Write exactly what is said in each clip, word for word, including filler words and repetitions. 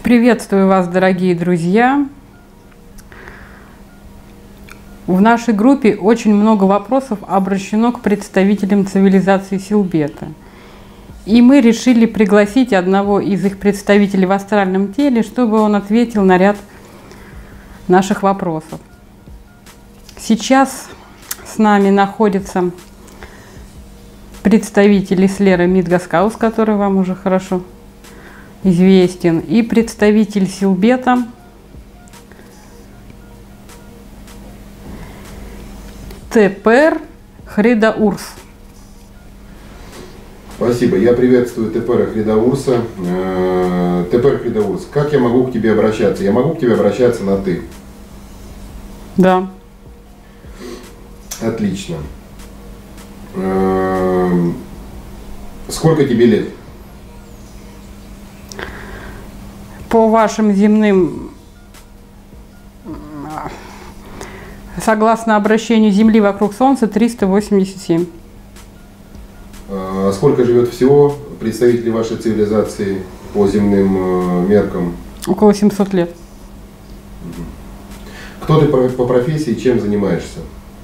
Приветствую вас, дорогие друзья! В нашей группе очень много вопросов обращено к представителям цивилизации Силбета. И мы решили пригласить одного из их представителей в астральном теле, чтобы он ответил на ряд наших вопросов. Сейчас с нами находится представитель Ислера Мидгаскаус, который вам уже хорошо известен, и представитель Силбета Тепер Хридаурс. Спасибо. Я приветствую Тепера Хридаурса. Тепер Хридаурс, как я могу к тебе обращаться? Я могу к тебе обращаться на «ты»? Да. Отлично. Сколько тебе лет? По вашим земным, согласно обращению Земли вокруг Солнца, триста восемьдесят семь. А сколько живет всего представителей вашей цивилизации по земным меркам? Около семисот лет. Кто ты по профессии, чем занимаешься?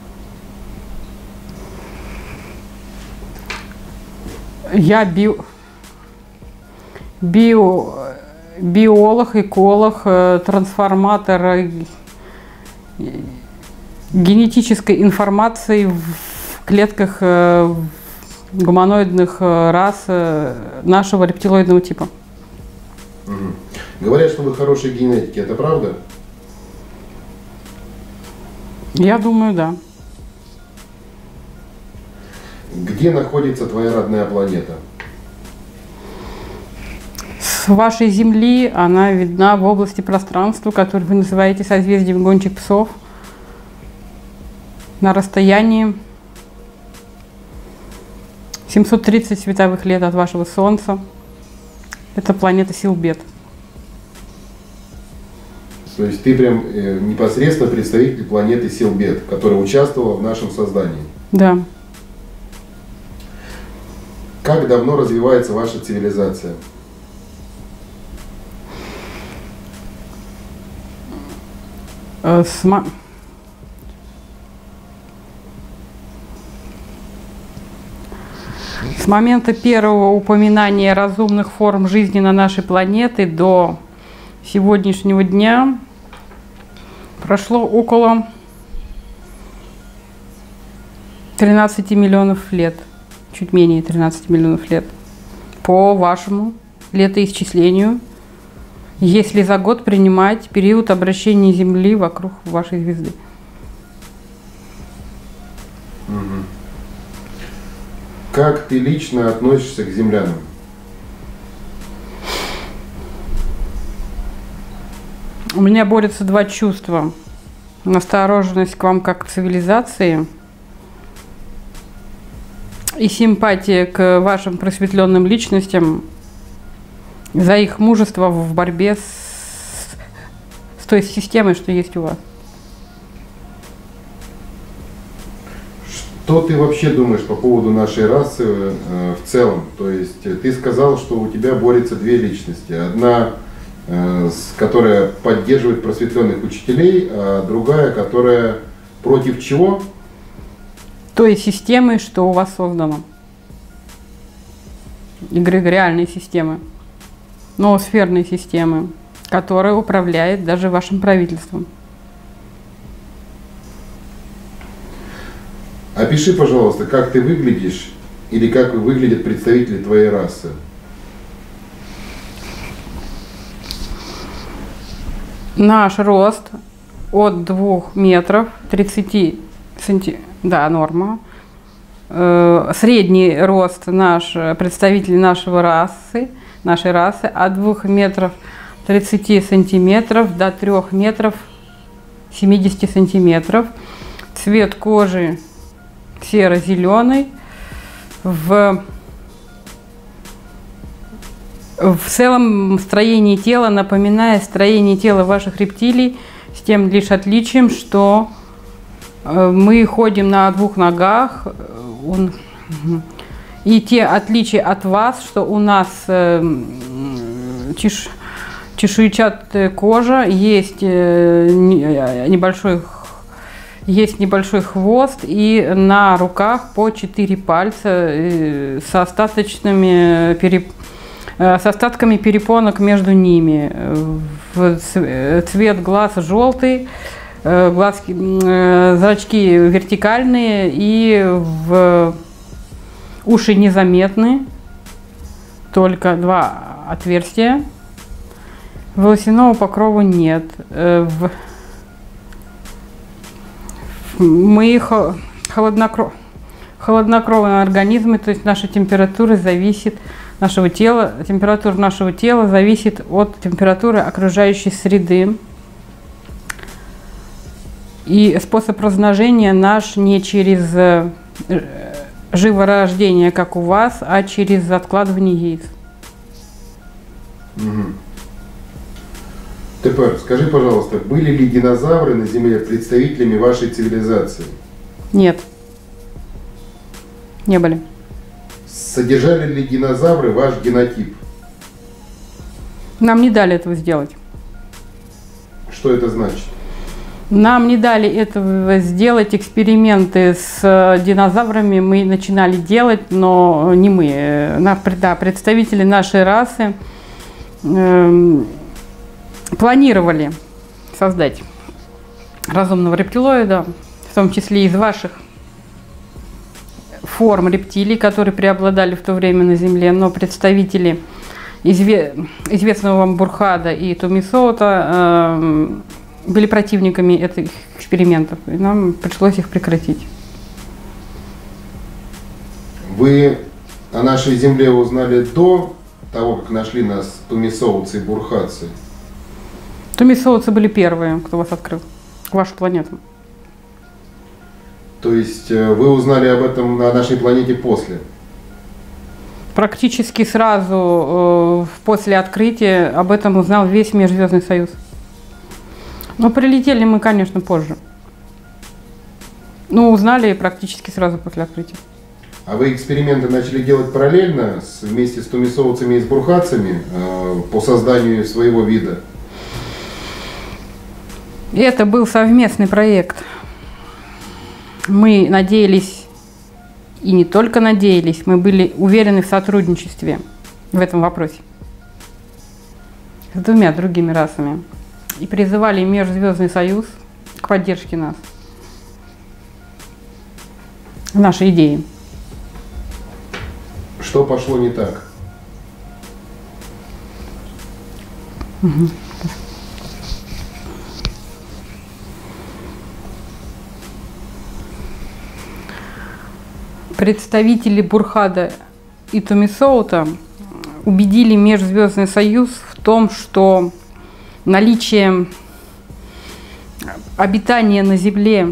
Я био, био, биолог, эколог, трансформатор генетической информации в клетках гуманоидных рас нашего рептилоидного типа. Угу. Говорят, что вы хорошие генетики, это правда? Я думаю, да. Где находится твоя родная планета? С вашей Земли она видна в области пространства, которое вы называете созвездием гончих псов, на расстоянии семьсот тридцать световых лет от вашего Солнца. Это планета Силбет. То есть ты прям э, непосредственно представитель планеты Силбет, которая участвовала в нашем создании? Да. Как давно развивается ваша цивилизация? С, мо... С момента первого упоминания разумных форм жизни на нашей планете до сегодняшнего дня прошло около тринадцати миллионов лет. Чуть менее тринадцати миллионов лет, по вашему летоисчислению, если за год принимать период обращения Земли вокруг вашей звезды. Угу. Как ты лично относишься к землянам? У меня борются два чувства. Настороженность к вам как к цивилизации и симпатия к вашим просветленным личностям за их мужество в борьбе с, с той системой, что есть у вас. Что ты вообще думаешь по поводу нашей расы э, в целом? То есть ты сказал, что у тебя борются две личности. Одна, э, с, которая поддерживает просветленных учителей, а другая, которая против чего? Той системы, что у вас создано. Эгрегориальной системы, ноосферной системы, которая управляет даже вашим правительством. Опиши, пожалуйста, как ты выглядишь или как выглядят представители твоей расы. Наш рост от двух метров тридцати сантиметров. Да, норма. Средний рост наш, представителей нашего расы, нашей расы от двух метров тридцати сантиметров до трёх метров семидесяти сантиметров. Цвет кожи серо-зеленый. В, в целом строение тела напоминает строение тела ваших рептилий, с тем лишь отличием, что мы ходим на двух ногах, он, и те отличия от вас, что у нас э, чеш, чешуйчатая кожа, есть небольшой, есть небольшой хвост, и на руках по четыре пальца с остаточными переп... с остатками перепонок между ними. Цвет глаз желтый, глазки, зрачки вертикальные и в уши незаметны, только два отверстия. Волосяного покрова нет. Мы холоднокров... холоднокровные организмы, то есть наша температура зависит нашего тела, температура нашего тела зависит от температуры окружающей среды. И способ размножения наш не через живорождение, как у вас, а через откладывание яиц. Угу. Теперь скажи, пожалуйста, были ли динозавры на Земле представителями вашей цивилизации? Нет. Не были. Содержали ли динозавры ваш генотип? Нам не дали этого сделать. Что это значит? Нам не дали этого сделать. Эксперименты с динозаврами мы начинали делать, но не мы. Да, представители нашей расы э, планировали создать разумного рептилоида, в том числе из ваших форм рептилий, которые преобладали в то время на Земле, но представители изве известного вам Бурхада и Тумисоута э, были противниками этих экспериментов, и нам пришлось их прекратить. Вы о нашей Земле узнали до того, как нашли нас тумисоутцы и бурхадцы? Тумисоутцы были первые, кто вас открыл, вашу планету. То есть вы узнали об этом на нашей планете после? Практически сразу э, после открытия об этом узнал весь Межзвездный союз. Но прилетели мы, конечно, позже. Ну, узнали практически сразу после открытия. А вы эксперименты начали делать параллельно с, вместе с тумисоутцами и с бурхадцами э, по созданию своего вида? Это был совместный проект. Мы надеялись, и не только надеялись, мы были уверены в сотрудничестве в этом вопросе с двумя другими расами. И призывали Межзвездный союз к поддержке нас, нашей идеи. Что пошло не так? Угу. Представители Бурхада и Тумисоута убедили Межзвездный союз в том, что наличие обитания на Земле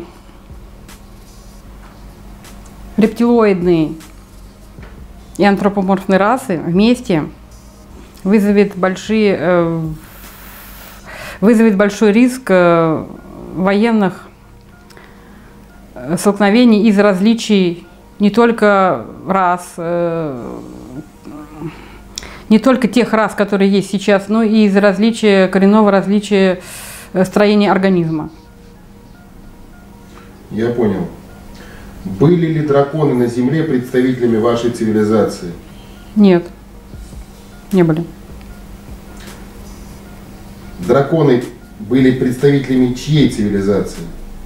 рептилоидной и антропоморфной расы вместе вызовет большие, э, вызовет большой риск э, военных столкновений из различий не только рас, э, не только тех рас, которые есть сейчас, но и из-за различия, коренного различия строения организма. Я понял. Были ли драконы на Земле представителями вашей цивилизации? Нет, не были. Драконы были представителями чьей цивилизации?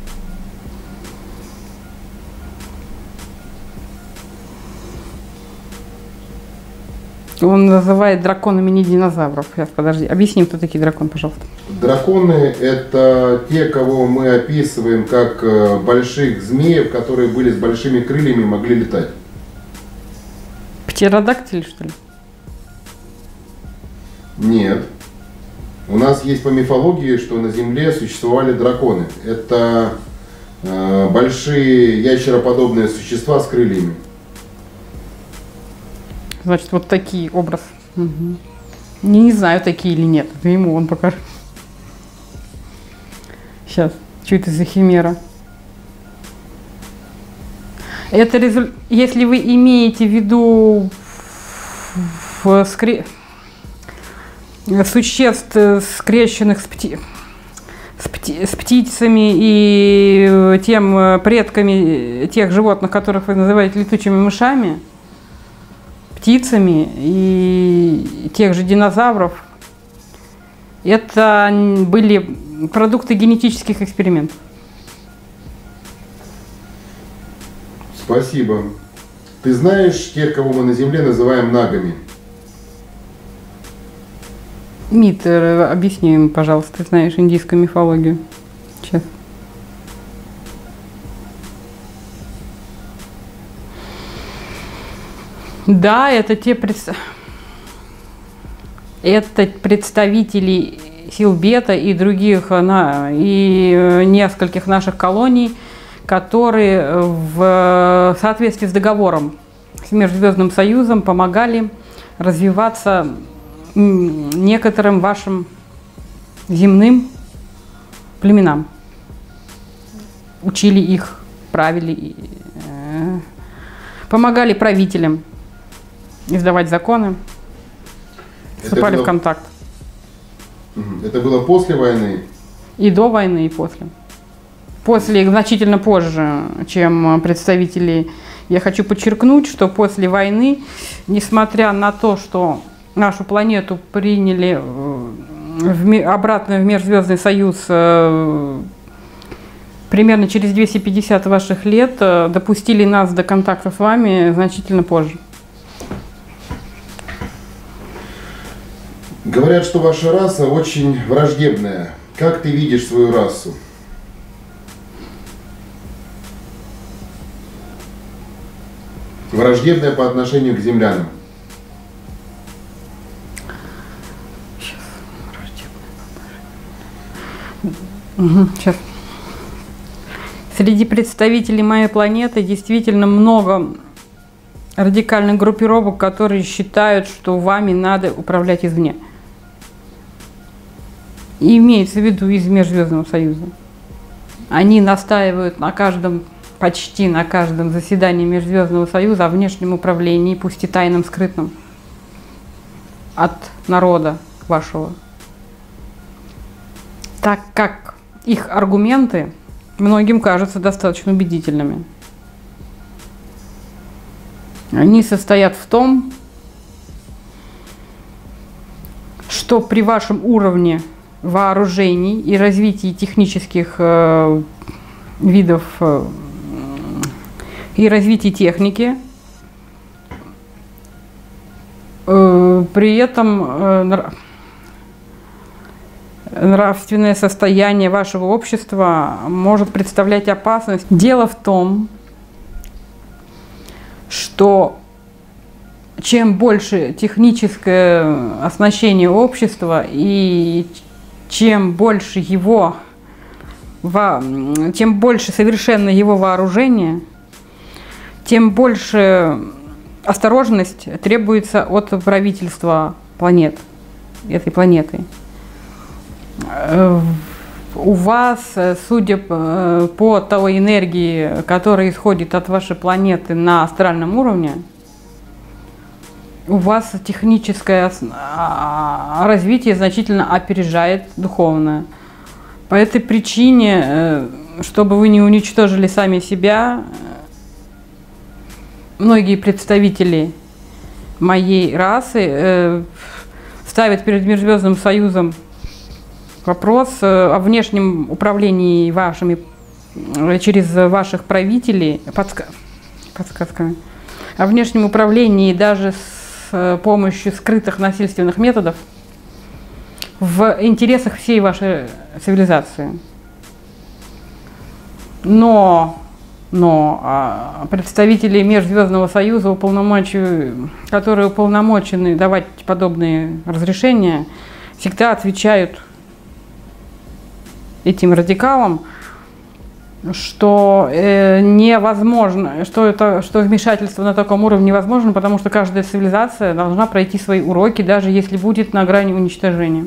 Он называет драконами не динозавров. Сейчас, подожди. Объясни, кто такие драконы, пожалуйста. Драконы – это те, кого мы описываем как больших змеев, которые были с большими крыльями и могли летать. Птеродактили, что ли? Нет. У нас есть по мифологии, что на Земле существовали драконы. Это э, большие ящероподобные существа с крыльями. Значит, вот такие образ. Угу. Не, не знаю, такие или нет. Это ему он покажет. Сейчас. Что это за химера? Это результ... Если вы имеете в виду в скри... существ, скрещенных с, пти... с, пти... с птицами и тем предками тех животных, которых вы называете летучими мышами, птицами и тех же динозавров, это были продукты генетических экспериментов. Спасибо. Ты знаешь тех, кого мы на Земле называем нагами? Мит, объясни им, пожалуйста, ты знаешь индийскую мифологию. Сейчас. Да, это те предс... это представители сил бета и других, и нескольких наших колоний, которые в соответствии с договором с Межзвездным Союзом помогали развиваться некоторым вашим земным племенам. Учили их, правили, помогали правителям издавать законы, вступали было... в контакт. Это было после войны? И до войны, и после. После, значительно позже, чем представители. Я хочу подчеркнуть, что после войны, несмотря на то, что нашу планету приняли в, обратно в Межзвездный Союз примерно через двести пятьдесят ваших лет, допустили нас до контакта с вами значительно позже. Говорят, что ваша раса очень враждебная. Как ты видишь свою расу? Враждебная по отношению к землянам. Угу, сейчас. Среди представителей моей планеты действительно много радикальных группировок, которые считают, что вами надо управлять извне. И имеется в виду из Межзвездного Союза. Они настаивают на каждом, почти на каждом заседании Межзвездного Союза о внешнем управлении, пусть и тайном, скрытном, от народа вашего. Так как их аргументы многим кажутся достаточно убедительными. Они состоят в том, что при вашем уровне вооружений и развитии технических э, видов э, и развитии техники, э, при этом э, нравственное состояние вашего общества может представлять опасность. Дело в том, что чем больше техническое оснащение общества и чем больше его, чем больше совершенно его вооружение, тем больше осторожность требуется от правительства планет, этой планеты. У вас, судя по той энергии, которая исходит от вашей планеты на астральном уровне, у вас техническое развитие значительно опережает духовное. По этой причине, чтобы вы не уничтожили сами себя, многие представители моей расы ставят перед Межзвездным Союзом вопрос о внешнем управлении вашими, через ваших правителей, подска, подсказками, о внешнем управлении даже с помощью скрытых насильственных методов в интересах всей вашей цивилизации. Но, но представители Межзвездного Союза, которые уполномочены давать подобные разрешения, всегда отвечают этим радикалам, что э, невозможно, что, это, что вмешательство на таком уровне невозможно, потому что каждая цивилизация должна пройти свои уроки, даже если будет на грани уничтожения.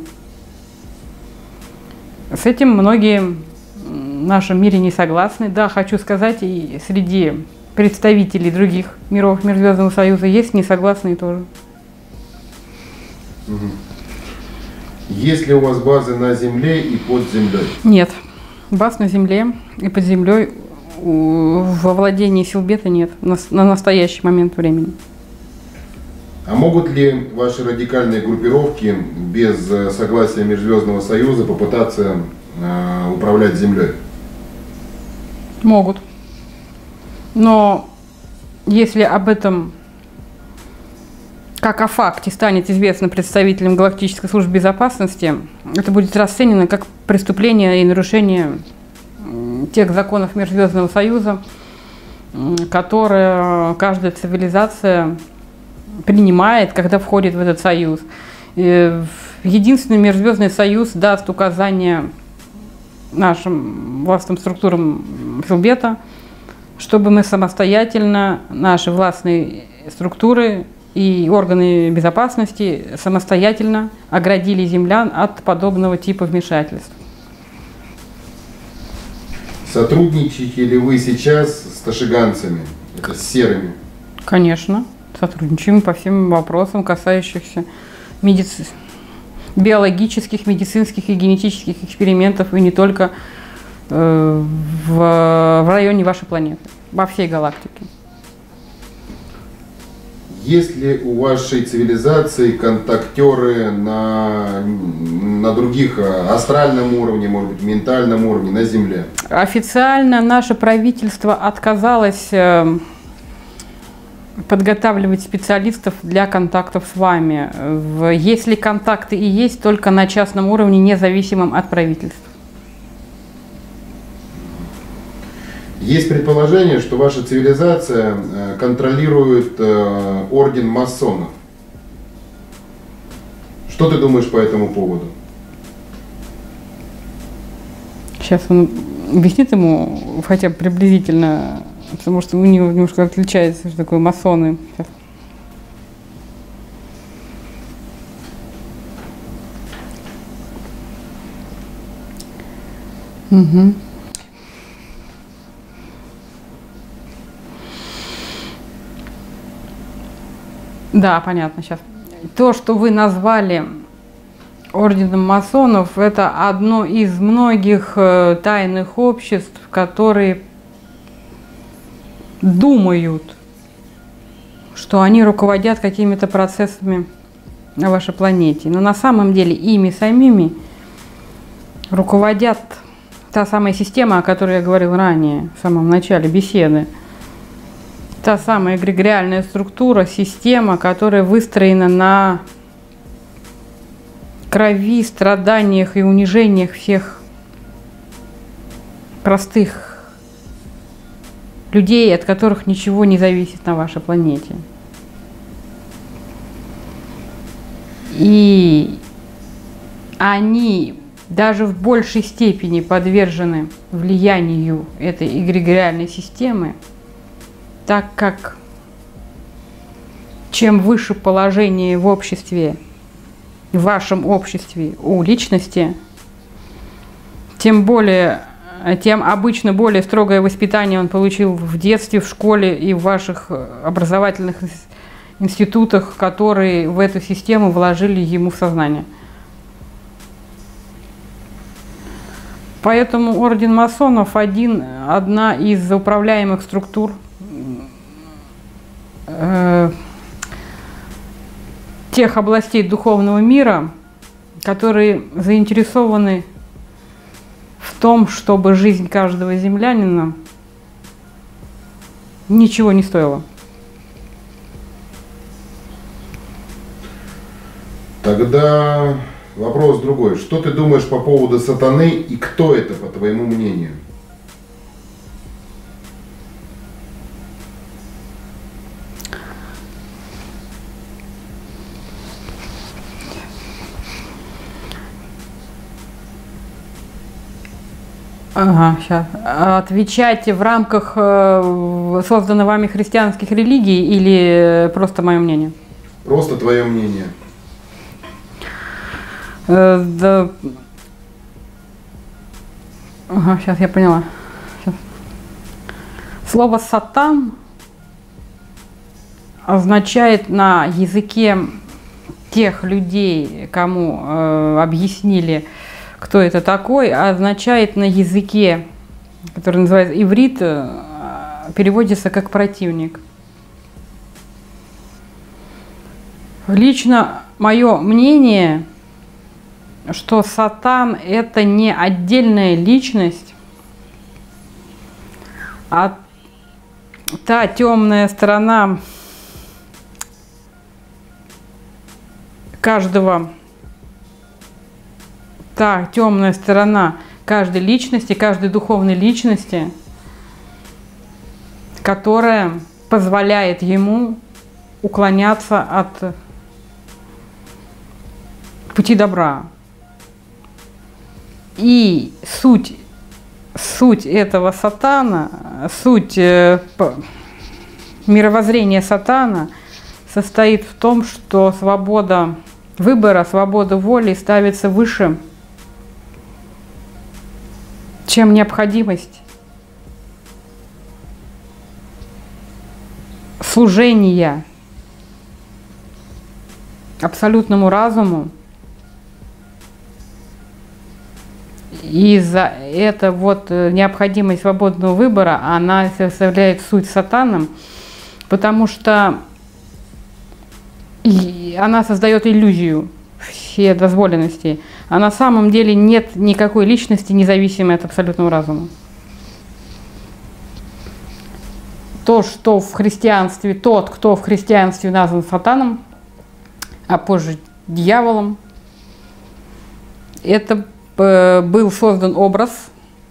С этим многие в нашем мире не согласны. Да, хочу сказать, и среди представителей других миров Межзвездного Союза есть несогласные тоже. Есть ли у вас базы на земле и под землей? Нет. Баз на земле и под землей во владении Силбета нет на, на настоящий момент времени. А могут ли ваши радикальные группировки без согласия Межзвездного Союза попытаться э, управлять Землей? Могут. Но если об этом как о факте станет известно представителям Галактической службы безопасности, это будет расценено как преступление и нарушение тех законов Межзвездного Союза, которые каждая цивилизация принимает, когда входит в этот союз. Единственный Межзвездный Союз даст указания нашим властным структурам Силбета, чтобы мы самостоятельно, наши властные структуры и органы безопасности самостоятельно оградили землян от подобного типа вмешательств. Сотрудничаете ли вы сейчас с ташиганцами, это с серыми? Конечно, сотрудничаем по всем вопросам, касающихся медици... биологических, медицинских и генетических экспериментов, и не только э, в, в районе вашей планеты, во всей галактике. Есть ли у вашей цивилизации контактеры на, на других, астральном уровне, может быть, ментальном уровне, на Земле? Официально наше правительство отказалось подготавливать специалистов для контактов с вами. Если контакты и есть, только на частном уровне, независимом от правительства. Есть предположение, что ваша цивилизация контролирует орден масонов. Что ты думаешь по этому поводу? Сейчас он объяснит ему хотя бы приблизительно, потому что у него немножко отличается, что такое масоны. Сейчас. Угу. Да, понятно, сейчас. То, что вы назвали орденом масонов, это одно из многих э, тайных обществ, которые думают, что они руководят какими-то процессами на вашей планете. Но на самом деле ими самими руководят та самая система, о которой я говорил ранее, в самом начале беседы. Та самая эгрегориальная структура, система, которая выстроена на крови, страданиях и унижениях всех простых людей, от которых ничего не зависит на вашей планете. И они даже в большей степени подвержены влиянию этой эгрегориальной системы, так как чем выше положение в обществе, в вашем обществе у личности, тем более, тем обычно более строгое воспитание он получил в детстве, в школе и в ваших образовательных институтах, которые в эту систему вложили ему в сознание. Поэтому орден масонов один, одна из управляемых структур э, тех областей духовного мира, которые заинтересованы в том, чтобы жизнь каждого землянина ничего не стоила. Тогда вопрос другой. Что ты думаешь по поводу сатаны и кто это, по твоему мнению? Ага, сейчас. Отвечайте в рамках э, созданных вами христианских религий или просто мое мнение? Просто твое мнение. Э, да. Ага, сейчас я поняла. Сейчас. Слово «сатан» означает на языке тех людей, кому э, объяснили, кто это такой, означает на языке, который называется иврит, э, переводится как противник. Лично мое мнение, что Сатан – это не отдельная личность, а та темная сторона каждого, та темная сторона каждой личности, каждой духовной личности, которая позволяет ему уклоняться от пути добра. И суть, суть этого сатана, суть э, мировоззрения сатана состоит в том, что свобода выбора, свобода воли ставится выше, чем необходимость служения абсолютному разуму. И за это вот необходимость свободного выбора, она составляет суть сатаном, потому что она создает иллюзию вседозволенности, а на самом деле нет никакой личности, независимой от абсолютного разума. То, что в христианстве, тот, кто в христианстве назван сатаном, а позже дьяволом, это был создан образ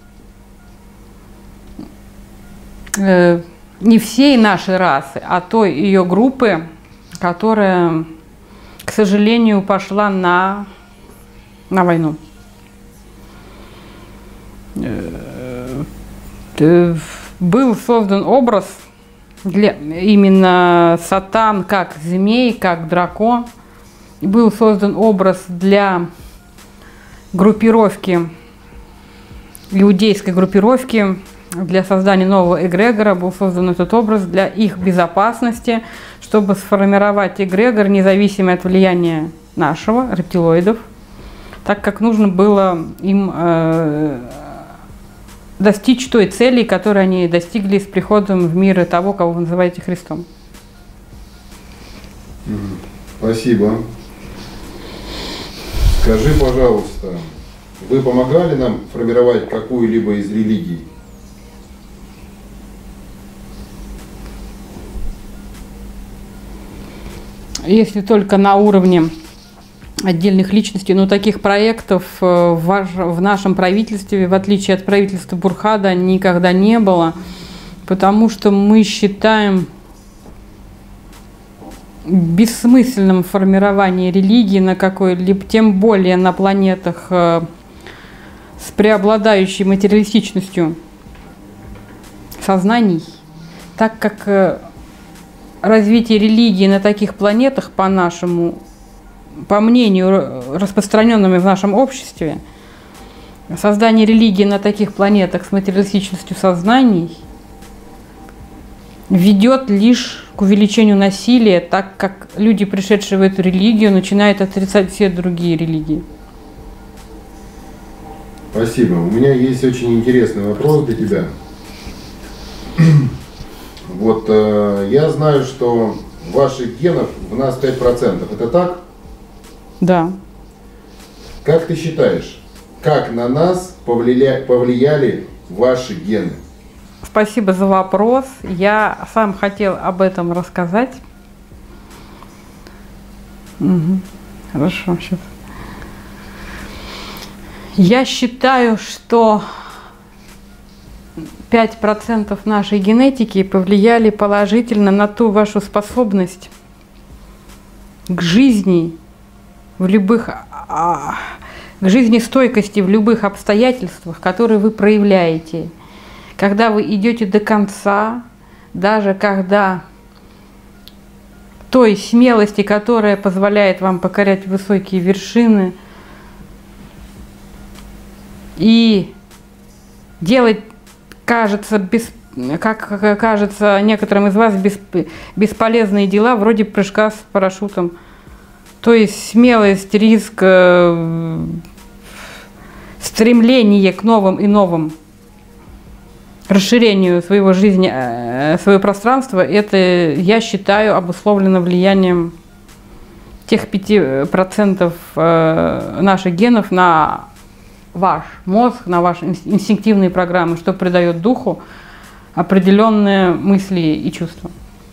не всей нашей расы, а той ее группы, которая, к сожалению, пошла на, на войну. Был создан образ для именно сатан как змей, как дракон. Был создан образ для группировки, иудейской группировки, для создания нового эгрегора. Был создан этот образ для их безопасности, чтобы сформировать эгрегор, независимый от влияния нашего, рептилоидов, так как нужно было им э, достичь той цели, которую они достигли с приходом в мир того, кого вы называете Христом. Спасибо. Скажи, пожалуйста, вы помогали нам формировать какую-либо из религий? Если только на уровне отдельных личностей, но таких проектов в, ваш, в нашем правительстве, в отличие от правительства Бурхада, никогда не было, потому что мы считаем бессмысленным формирование религии на какой-либо, тем более на планетах э, с преобладающей материалистичностью сознаний, так как э, развитие религии на таких планетах, по нашему, по мнению, распространенному в нашем обществе, создание религии на таких планетах с материалистичностью сознаний ведет лишь к увеличению насилия, так как люди, пришедшие в эту религию, начинают отрицать все другие религии. Спасибо. У меня есть очень интересный вопрос для тебя. Вот э, я знаю, что ваших генов в нас пять процентов. Это так? Да. Как ты считаешь, как на нас повлия... повлияли ваши гены? Спасибо за вопрос. Я сам хотел об этом рассказать. Угу. Хорошо, сейчас. Я считаю, что пять процентов нашей генетики повлияли положительно на ту вашу способность к жизни в любых, к жизнестойкости в любых обстоятельствах, которые вы проявляете. Когда вы идете до конца, даже когда той смелости, которая позволяет вам покорять высокие вершины и делать, кажется, без, как кажется некоторым из вас, бесп, бесполезные дела, вроде прыжка с парашютом То есть смелость, риск, э, стремление к новым и новым, расширению своего жизни, э, своего пространства, это, я считаю, обусловлено влиянием тех пяти процентов э, наших генов на ваш мозг, на ваши инстинктивные программы, что придает духу определенные мысли и чувства.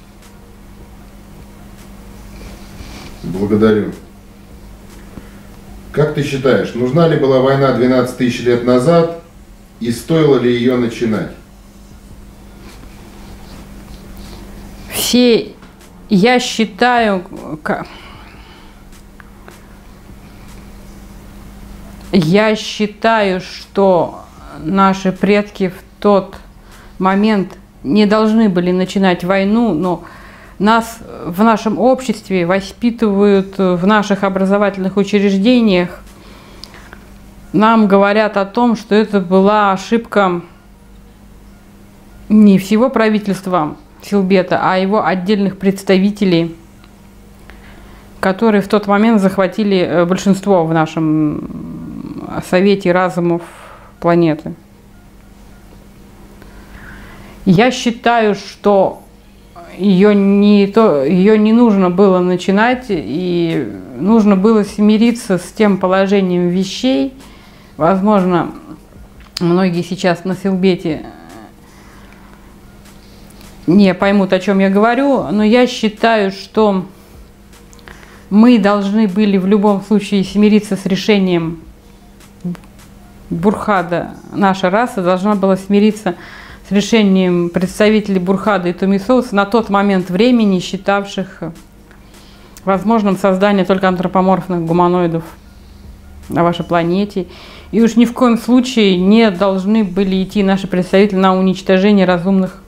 Благодарю. Как ты считаешь, нужна ли была война двенадцать тысяч лет назад и стоило ли ее начинать? Все, я считаю, я считаю, что наши предки в тот момент не должны были начинать войну, но нас в нашем обществе воспитывают в наших образовательных учреждениях. Нам говорят о том, что это была ошибка не всего правительства Силбета, а его отдельных представителей, которые в тот момент захватили большинство в нашем Совете разумов планеты. Я считаю, что ее не, то, ее не нужно было начинать, и нужно было смириться с тем положением вещей. Возможно, многие сейчас на Силбете не поймут, о чем я говорю, но я считаю, что мы должны были в любом случае смириться с решением Бурхада. Наша раса должна была смириться с решением представителей Бурхада и Тумисоуса на тот момент времени, считавших возможным создание только антропоморфных гуманоидов на вашей планете. И уж ни в коем случае не должны были идти наши представители на уничтожение разумных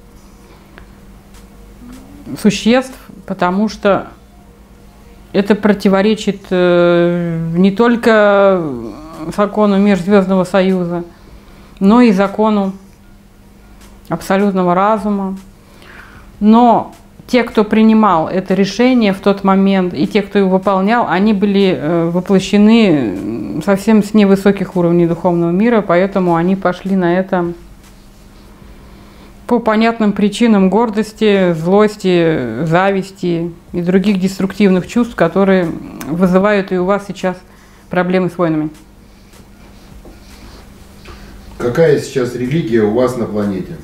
существ, потому что это противоречит не только закону Межзвездного Союза, но и закону абсолютного разума. Но те, кто принимал это решение в тот момент, и те, кто его выполнял, они были воплощены совсем с невысоких уровней духовного мира, поэтому они пошли на это по понятным причинам гордости, злости, зависти и других деструктивных чувств, которые вызывают и у вас сейчас проблемы с войнами. Какая сейчас религия у вас на планете?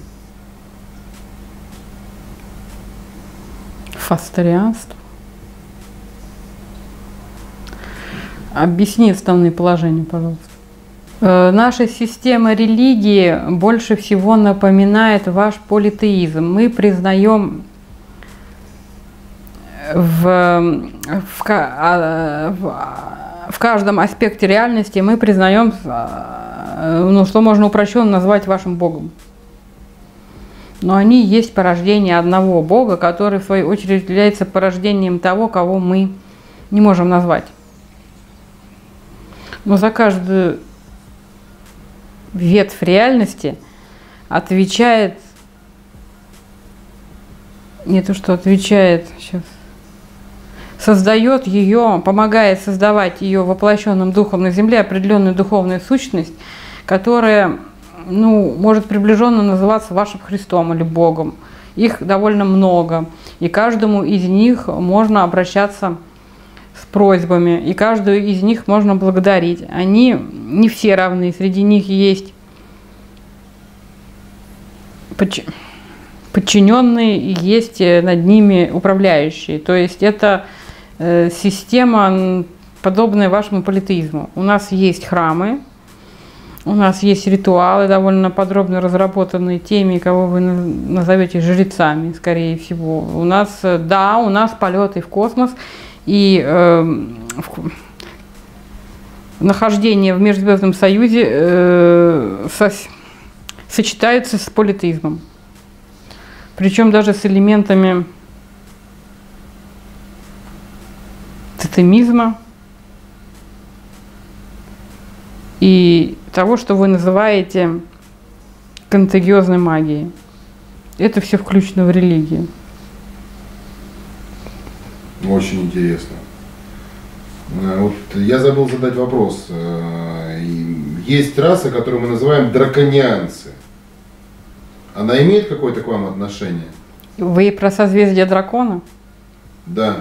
Фасторианство. Объясни основные положения, пожалуйста. Э, наша система религии больше всего напоминает ваш политеизм. Мы признаем в, в, в, в каждом аспекте реальности, мы признаем, ну, что можно упрощенно назвать вашим Богом. Но они есть порождение одного Бога, который, в свою очередь, является порождением того, кого мы не можем назвать. Но за каждую ветвь реальности отвечает, не то что отвечает, сейчас, создает ее, помогает создавать ее воплощенным духом на земле определенную духовную сущность, которая, ну, может приближенно называться вашим Христом или Богом. Их довольно много, и каждому из них можно обращаться с просьбами, и каждую из них можно благодарить. Они не все равны, среди них есть подчиненные, и есть над ними управляющие. То есть это э, система, подобная вашему политеизму. У нас есть храмы, у нас есть ритуалы, довольно подробно разработанные теми, кого вы назовете жрецами, скорее всего. У нас, да, у нас полеты в космос и э, в, нахождение в Межзвездном Союзе э, со, сочетаются с политеизмом. Причем даже с элементами тотемизма и того, что вы называете контагиозной магией. Это все включено в религию. Очень интересно. Вот я забыл задать вопрос. Есть раса, которую мы называем драконианцы. Она имеет какое-то к вам отношение? Вы про созвездие дракона? Да.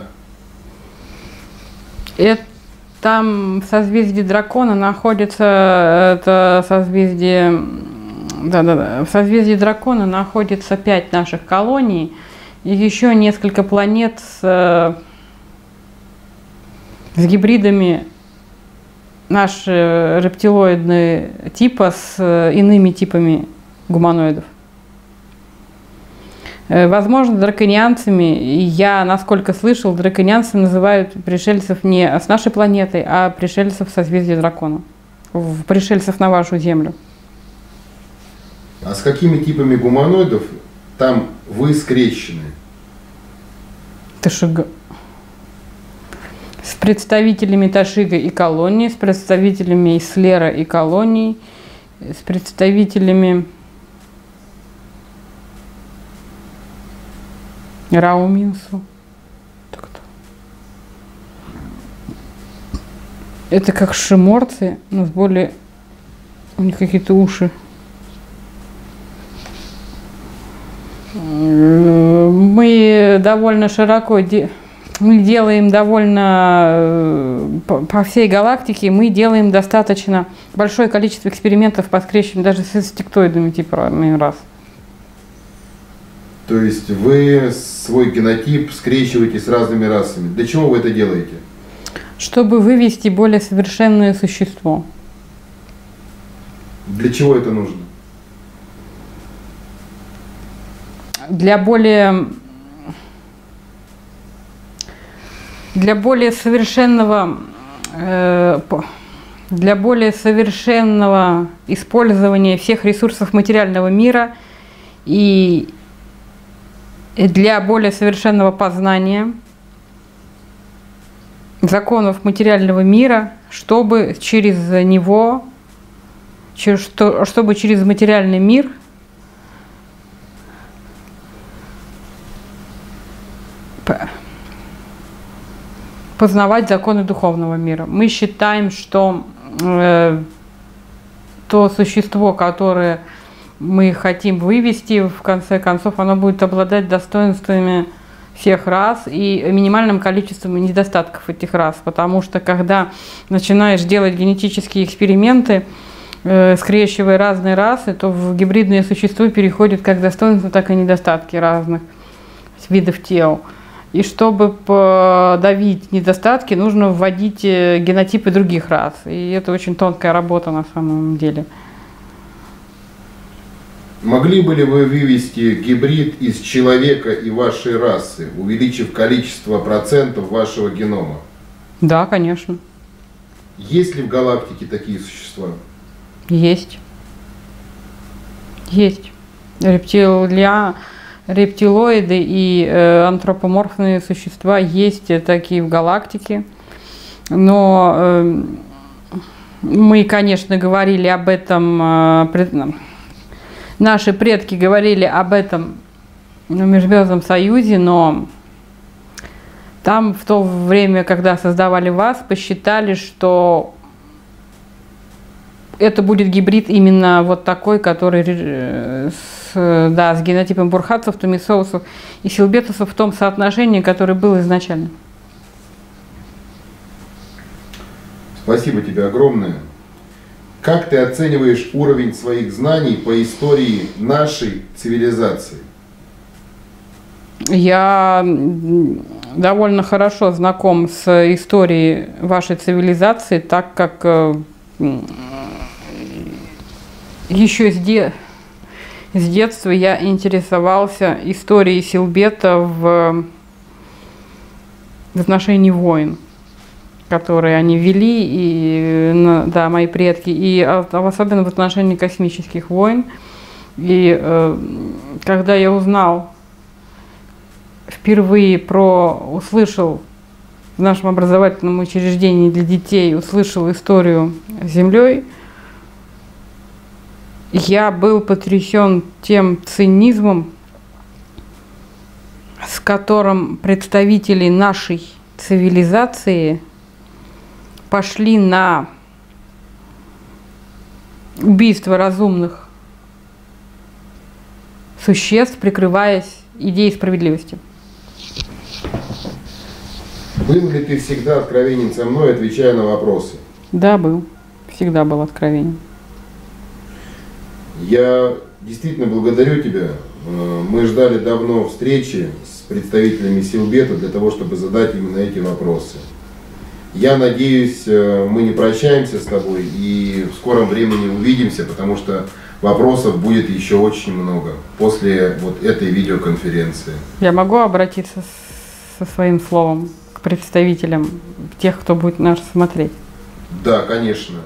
Это там в созвездии дракона находится это созвездие. Да, да, да. В созвездии дракона находится пять наших колоний и еще несколько планет с, с гибридами наши рептилоидные типа с иными типами гуманоидов. Возможно, драконианцами, я, насколько слышал, драконианцы называют пришельцев не с нашей планеты, а пришельцев в созвездии дракона, пришельцев на вашу Землю. А с какими типами гуманоидов там вы скрещены? Ташига. С представителями Ташига и колонии, с представителями Ислера и колоний, с представителями Рауминсу. Так-то. Это как шиморцы, но с более... У них какие-то уши. Мы довольно широко... Де... Мы делаем довольно... По, по всей галактике мы делаем достаточно большое количество экспериментов по скрещиванию даже с инсектоидными типами рас. То есть вы свой генотип скрещиваете с разными расами. Для чего вы это делаете? Чтобы вывести более совершенное существо. Для чего это нужно? Для более... Для более совершенного... Э, для более совершенного использования всех ресурсов материального мира и для более совершенного познания законов материального мира, чтобы через него, чтобы через материальный мир познавать законы духовного мира. Мы считаем, что э, то существо, которое мы хотим вывести, в конце концов, оно будет обладать достоинствами всех рас и минимальным количеством недостатков этих рас. Потому что, когда начинаешь делать генетические эксперименты, э, скрещивая разные расы, то в гибридные существа переходят как достоинства, так и недостатки разных видов тел. И чтобы подавить недостатки, нужно вводить генотипы других рас. И это очень тонкая работа на самом деле. Могли бы ли вы вывести гибрид из человека и вашей расы, увеличив количество процентов вашего генома? Да, конечно. Есть ли в галактике такие существа? Есть. Есть. Рептилия, рептилоиды и э, антропоморфные существа есть такие в галактике. Но э, мы, конечно, говорили об этом... Э, пред, Наши предки говорили об этом в Межзвездном Союзе, но там в то время, когда создавали вас, посчитали, что это будет гибрид именно вот такой, который с, да, с генотипом бурхатцев, тумисоусов и силбетусов в том соотношении, которое было изначально. Спасибо тебе огромное. Как ты оцениваешь уровень своих знаний по истории нашей цивилизации? Я довольно хорошо знаком с историей вашей цивилизации, так как еще с, де... с детства я интересовался историей Силбета в, в отношении войн, которые они вели, и, да, мои предки, и особенно в отношении космических войн. И э, когда я узнал, впервые про, услышал в нашем образовательном учреждении для детей, услышал историю с Землей, я был потрясен тем цинизмом, с которым представители нашей цивилизации пошли на убийство разумных существ, прикрываясь идеей справедливости. Был ли ты всегда откровенен со мной, отвечая на вопросы? Да, был. Всегда был откровенен. Я действительно благодарю тебя. Мы ждали давно встречи с представителями Силбета для того, чтобы задать именно эти вопросы. Я надеюсь, мы не прощаемся с тобой и в скором времени увидимся, потому что вопросов будет еще очень много после вот этой видеоконференции. Я могу обратиться со своим словом к представителям тех, кто будет нас смотреть? Да, конечно.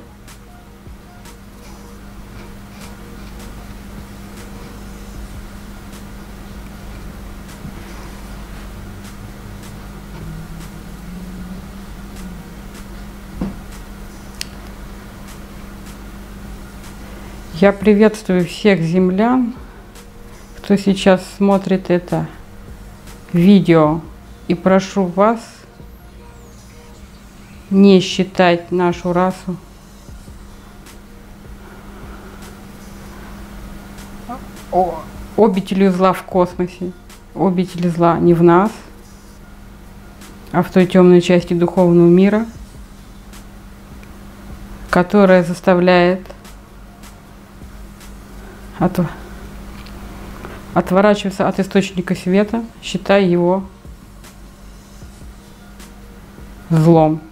Я приветствую всех землян, кто сейчас смотрит это видео, и прошу вас не считать нашу расу обителью зла в космосе. Обитель зла не в нас, а в той темной части духовного мира, которая заставляет От... отворачиваться от источника света, считая его злом.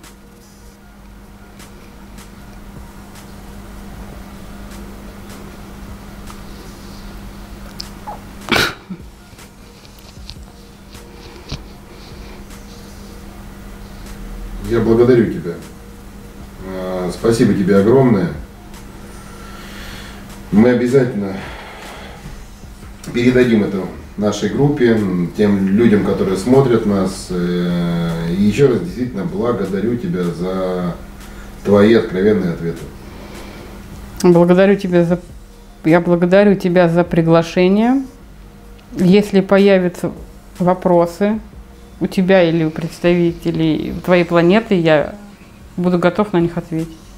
Я благодарю тебя. Спасибо тебе огромное. Мы обязательно передадим это нашей группе, тем людям, которые смотрят нас. И еще раз действительно благодарю тебя за твои откровенные ответы. Благодарю тебя за... Я благодарю тебя за приглашение. Если появятся вопросы у тебя или у представителей твоей планеты, я буду готов на них ответить.